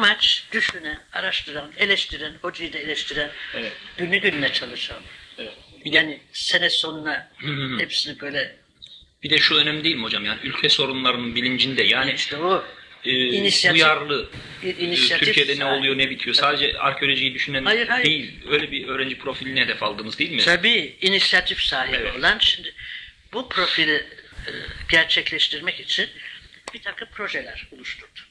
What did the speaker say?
amaç düşünen, araştıran, eleştiren, hocayı da eleştiren, Evet. günü gününe çalışan. Evet. Yani sene sonuna hepsini böyle Bir de şu önemli değil mi hocam? Yani ülke sorunlarının bilincinde yani işte o duyarlı inisiyatif Türkiye'de ne sahibi. oluyor ne bitiyor. Sadece arkeolojiyi düşünen Hayır. değil. Öyle bir öğrenci profiline hedef aldınız değil mi? Tabii inisiyatif sahibi Evet. olan şimdi bu profili gerçekleştirmek için bir takım projeler oluşturdu.